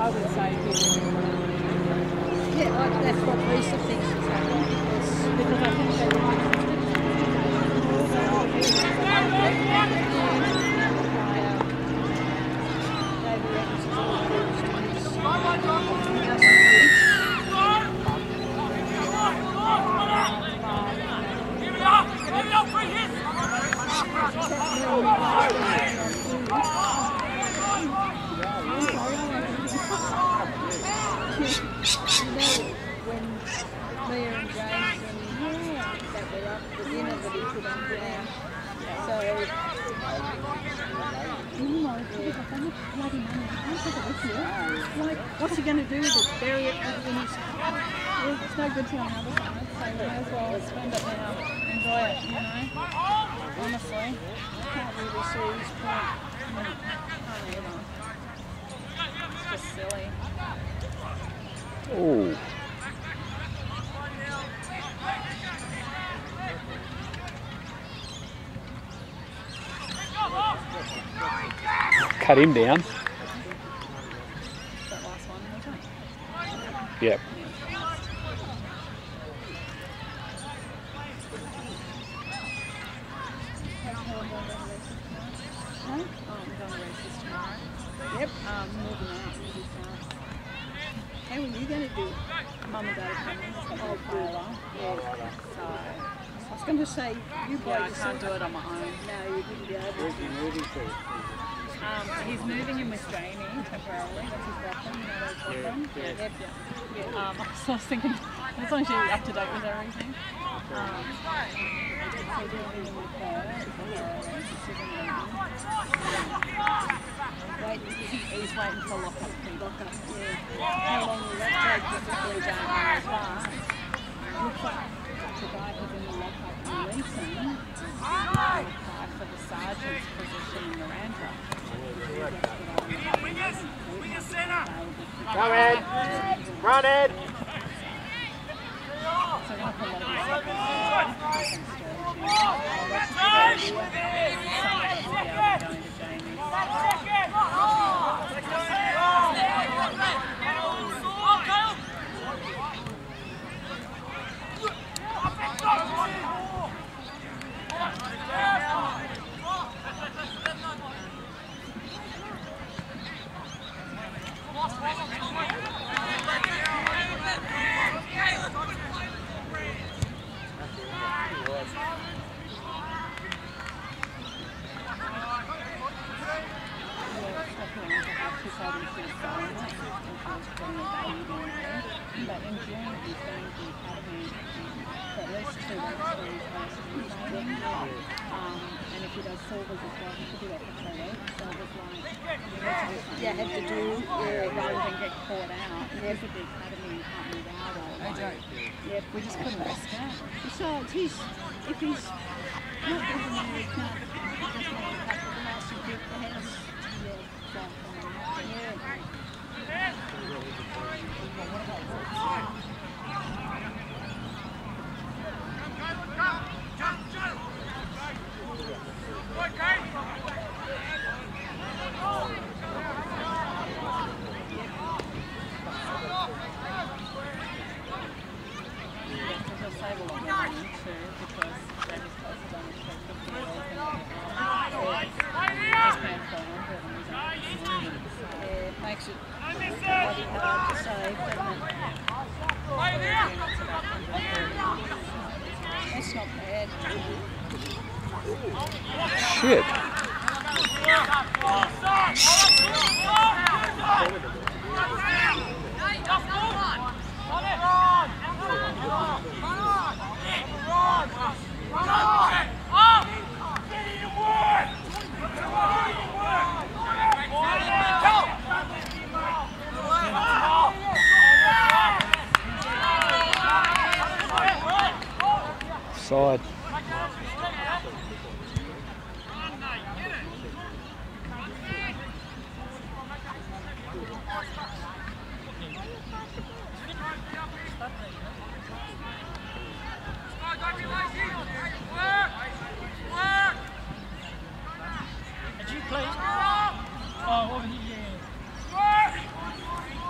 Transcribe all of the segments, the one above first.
I would say 50. Yeah, that's what Lisa thinks is happening because I think they were what's he going to do with it? Bury it in his... It's no good to another side, so we may as well spend it now. Enjoy it, you know? Honestly. Can't really see his point. Can't either. It's just silly. Oh. Cut him down. That last one, wasn't it? Yep. Yep. Moving out. How are you going to do? Mum and Dad are coming. Oh, good. Yeah. So, I was going to say, you boys... Yeah, I can't do it on my own. No, you wouldn't be able to. Where's he moving to? He's moving in with Jamie temporarily. That's his boyfriend. You know those boyfriend? Yep. So I was thinking, as long as you're up to date with everything. He's waiting for lock-up. How long will that take? Typically don't know, but looks like the guy who's in the lock-up releasing apply for the sergeant's position in Miranda. Come Ed! Run Ed! So we're going to put a lot of his stuff in storage. Going to Jamie's. But in June he's going to the academy for at least 2 weeks for his first training. And if he does silvers as well, he could do that for 3 weeks. So it was like, Yeah, had to do. rather than get caught out, he was at the academy and can't move out all the way. Yeah, we just couldn't risk it. Besides, if he's not living there, he can't just let him pack the house and keep the house. Makes it bloody hard to save, doesn't it? That's not bad. Shit. Side. Did you play? Oh, over here, yeah.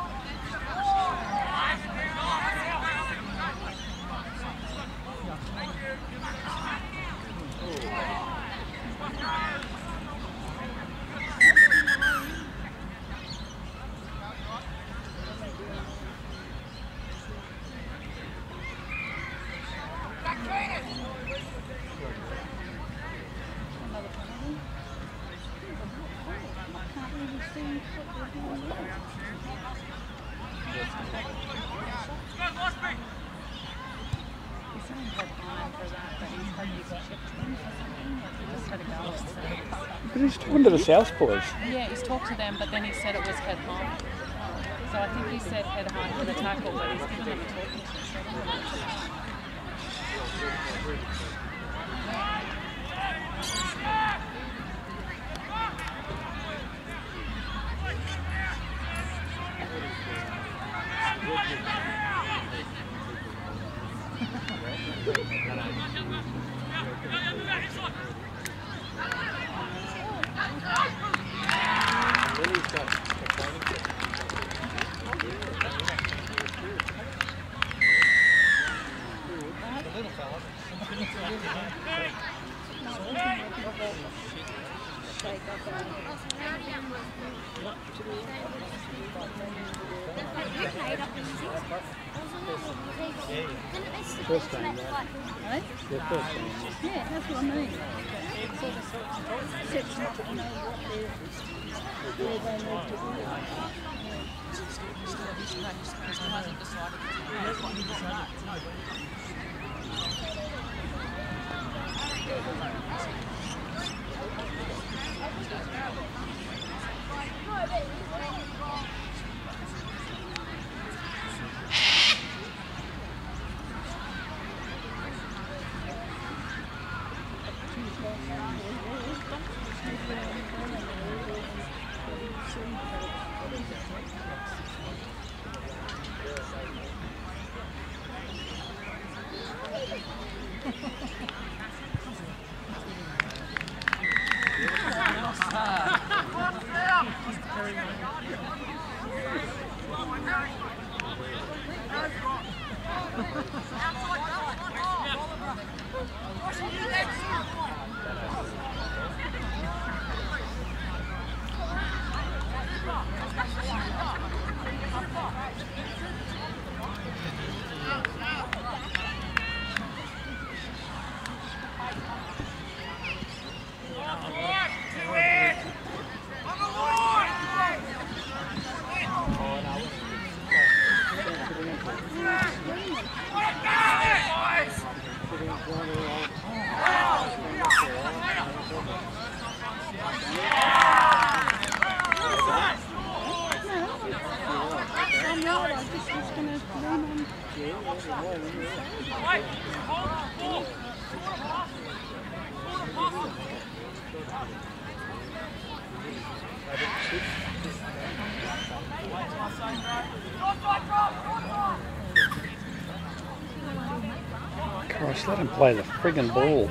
he's chipped them or something. Like he just had a go at them. But he's talking to the South boys. Yeah, he's talked to them, but then he said it was head high. So I think he said head high for the tackle, but he's given them a talking to. So I don't know what's about. First time, right? Right? The first time. Yeah, that's what I mean. It sort of sets them up to know what they're, where they need to be. Christ, let him play the friggin' ball.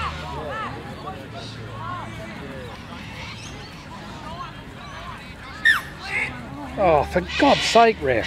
Oh, for God's sake, ref.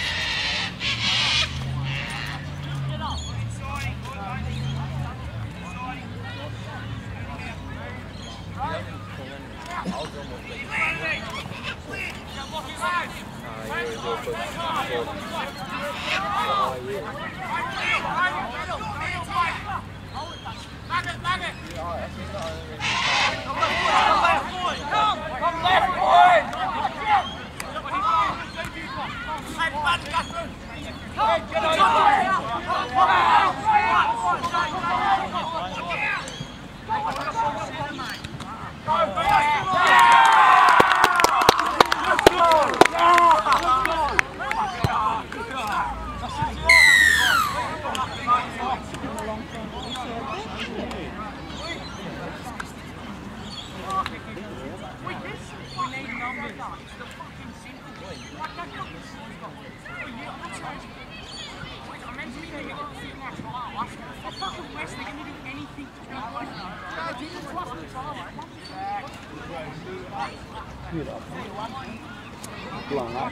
Blown up.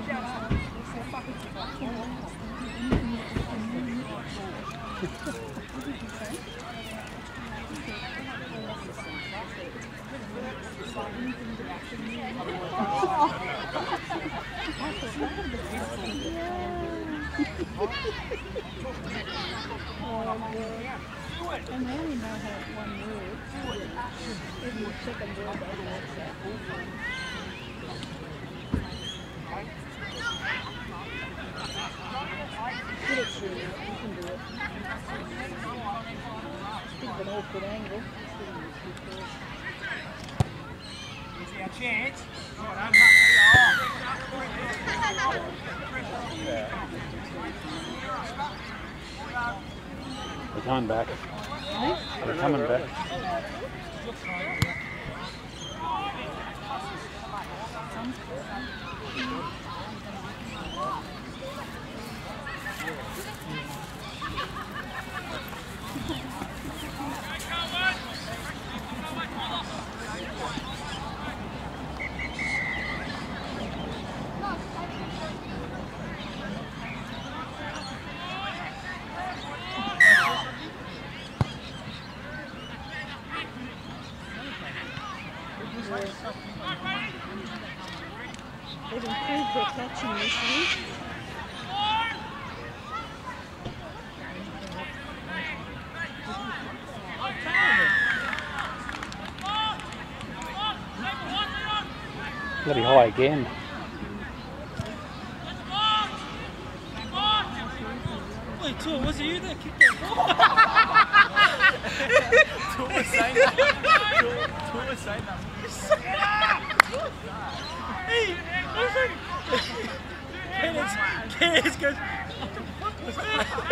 And they only know how one word. Even the second word they know that. Put it through, you can do it. Think of an awful good angle. Here's our chance. They're coming back. They're coming back. They've improved their catching this week. Bloody high again. Wait, Tua, was it you that kicked that ball? Tua was saying that. Tua was saying that. Hey, I was like, Kenneth goes, what the fuck was that?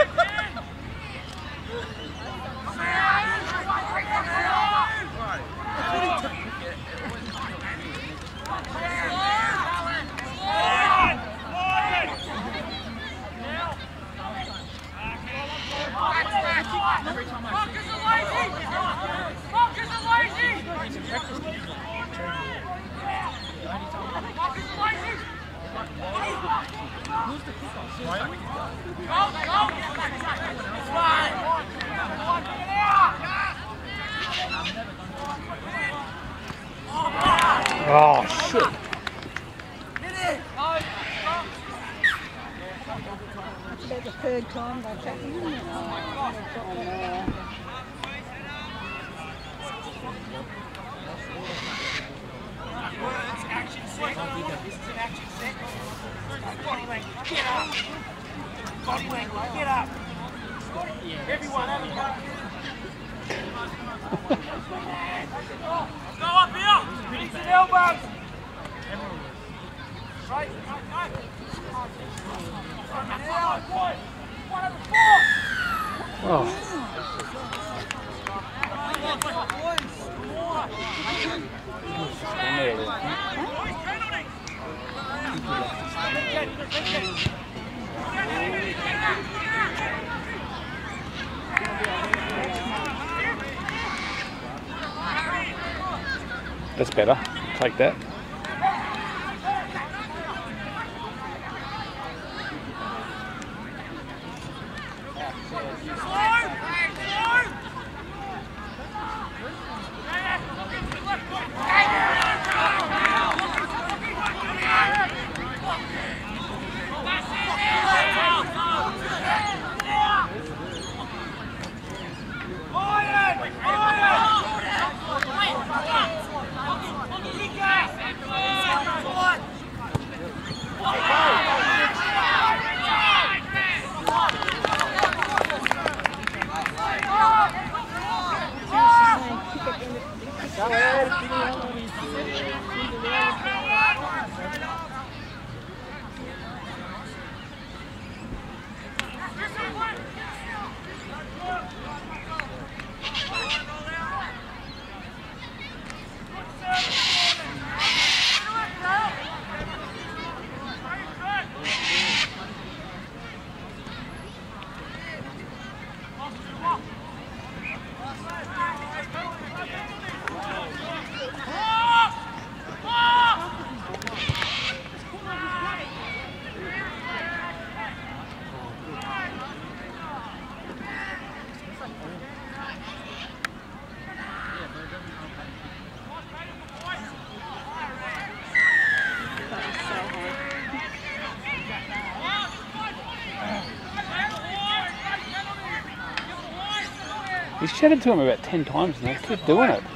Oh, shit. That's about the third time they've happened, isn't it? Action set. This is an action set. Body language, get up. Body language, get up. Everyone, have a go. Go up here. Knees and elbows. Right, go. Oh. That's better. Take that. He's chatted to him about 10 times and they keep doing it.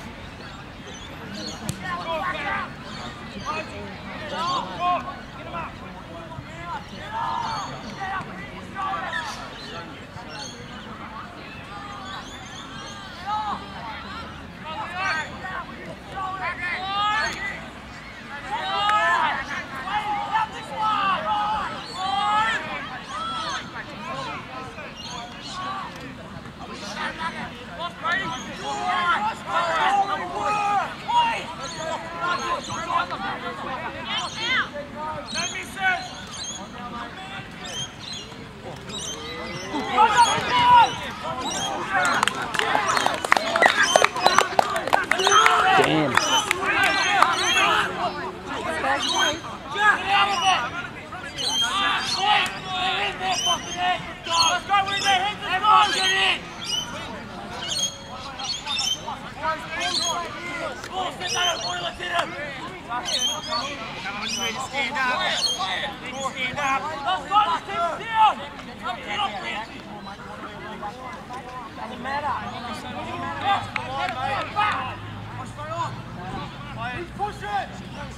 Get him up. Damn. Stand up. Stand up. Doesn't matter. Push it.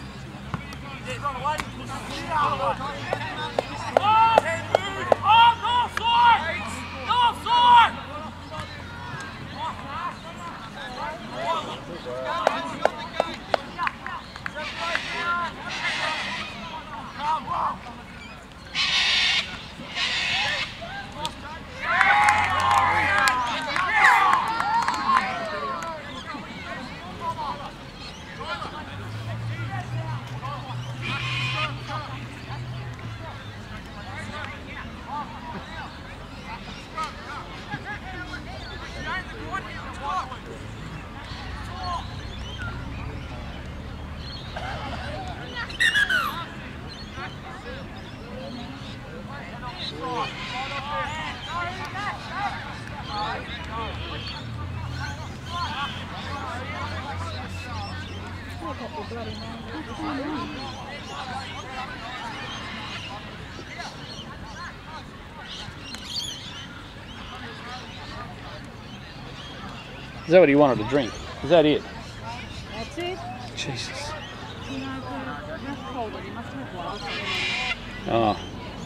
Is that what he wanted to drink? Is that it? That's it. Jesus. You know, how cold it? You must have glass. Oh.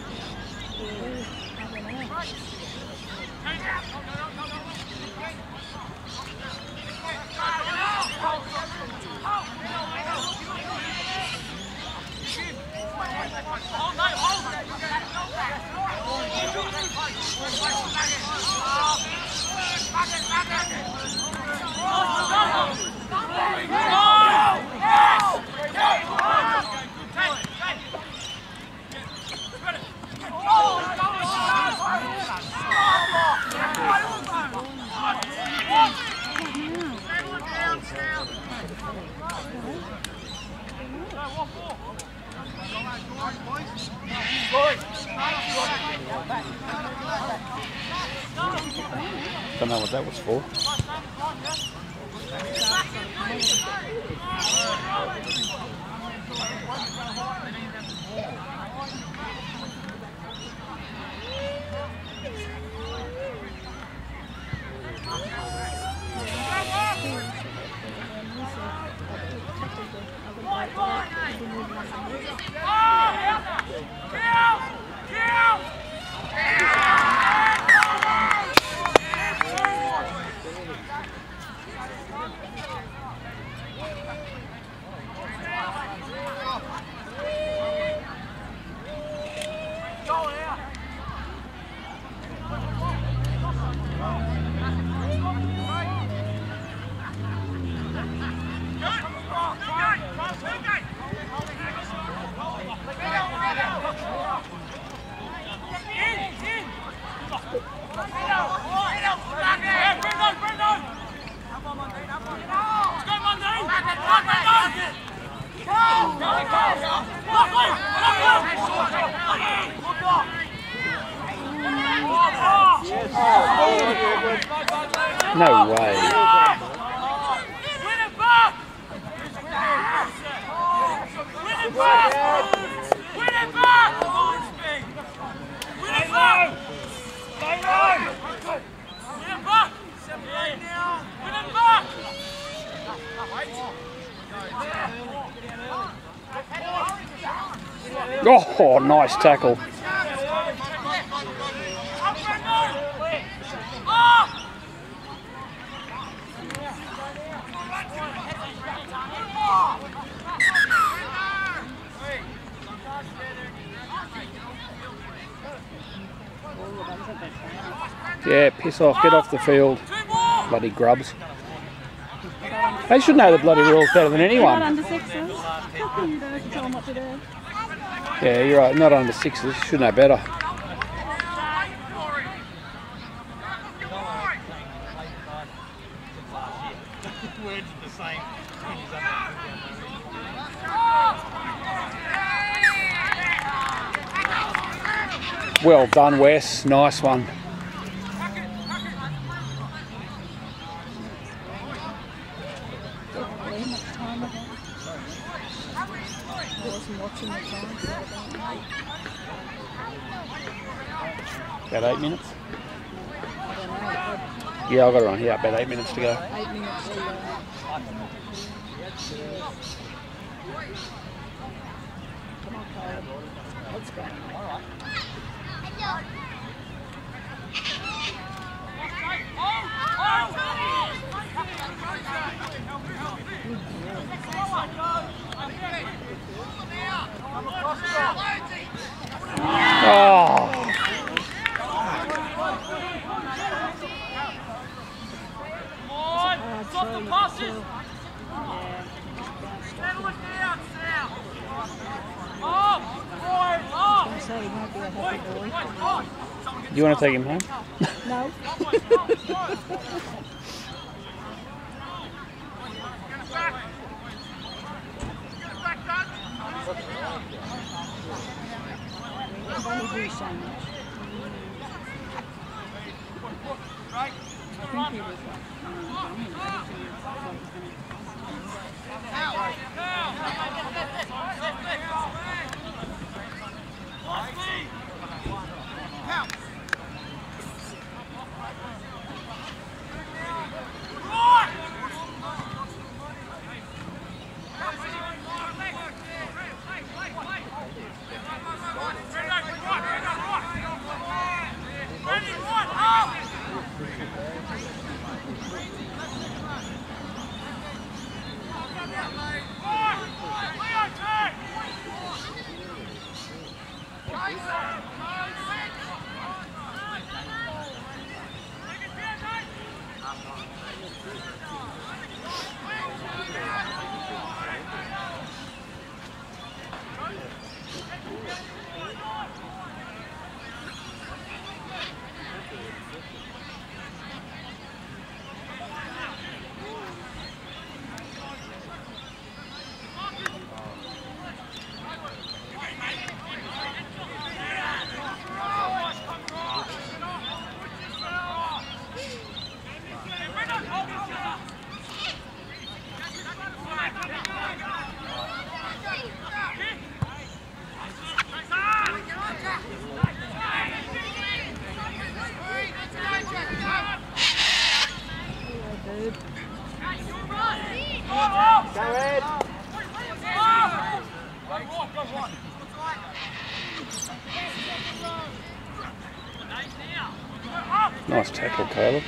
Don't know what that was for. No way. Oh, nice tackle. Yeah, piss off, get off the field. Bloody grubs. They should know the bloody rules better than anyone. Not under sixes. You don't have to tell them what to do. Yeah, you're right, not under sixes, should know better. Words are the same. Well done, Wes. Nice one. Definitely much time ago. I wasn't watching the time, so I don't know. About 8 minutes? I don't know. Yeah, I got it on here. About 8 minutes to go. 8 minutes to go. Come on, Caleb. Let's go. Oh, Hard throw, you can tell. I was going to say he might be a happy boy. do you want to take him home? No. You can only do so much. I think he was Nice tackle, Caleb.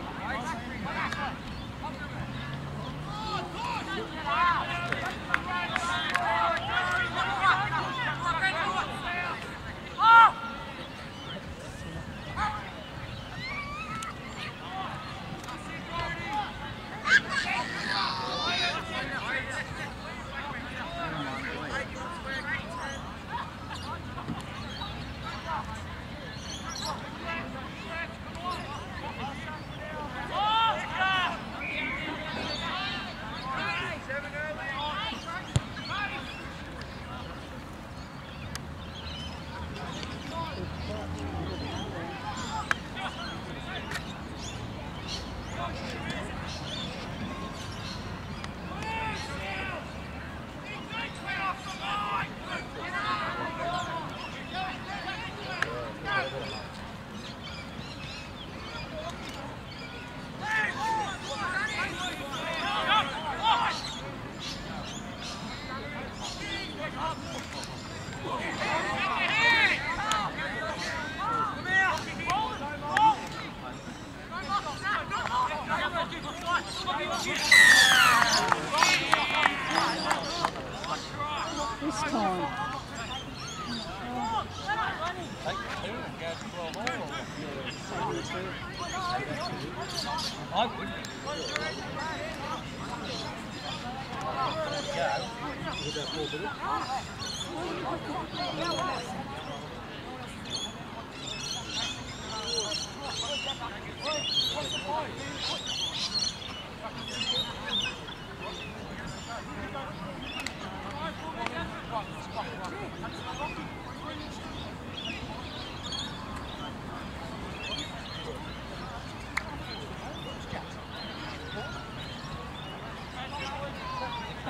This time.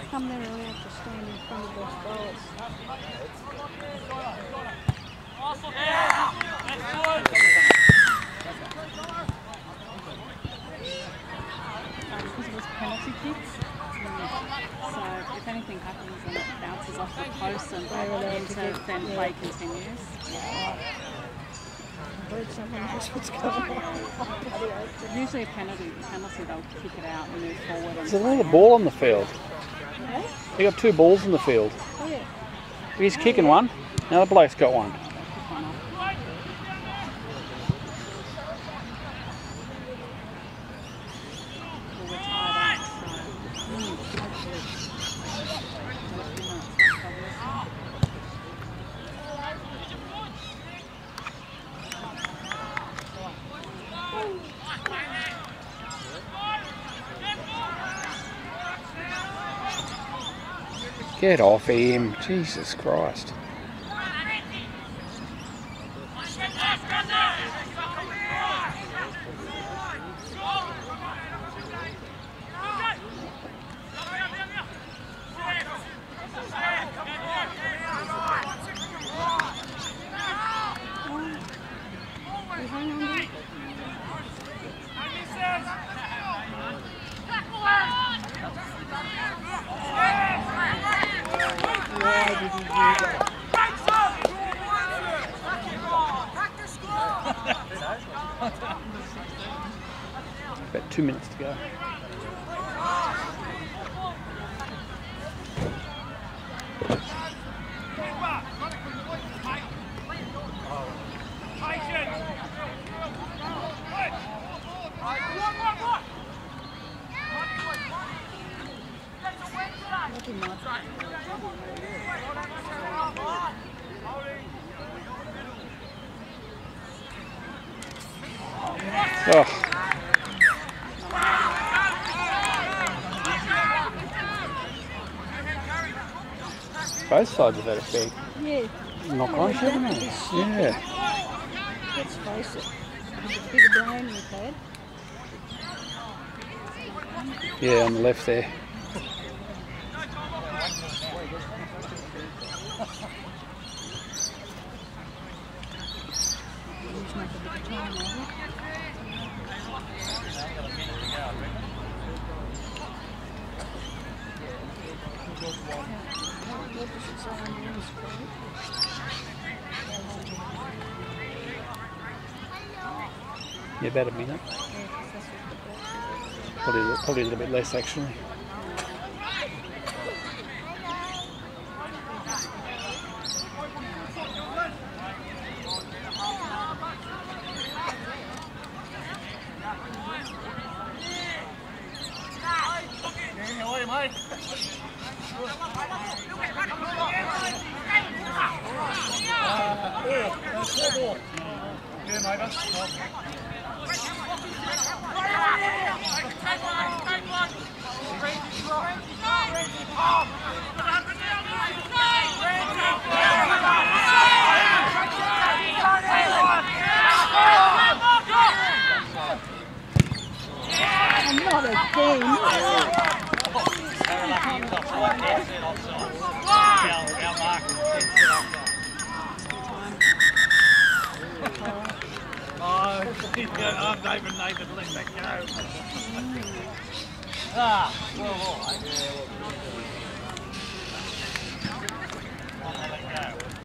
come there early to stand in front of those balls. Because it was penalty kicks. So if anything happens and it bounces off the post and then play continues. I heard someone knows what's going on. Usually a penalty they'll kick it out and move forward. There's another ball on the field. Yeah? You got 2 balls in the field. Oh yeah. He's kicking one. Now the bloke's got one. Get off him, Jesus Christ. About 2 minutes to go. Oh. Both sides have had a big knock-on, haven't they? Yeah. Let's face it. It's a bigger brain you've had. Yeah, on the left there. Just make a bit of time of it. Yeah, about a minute. Probably a little bit less actually. Not again. I'm David Nathan, let that go. Well, all right.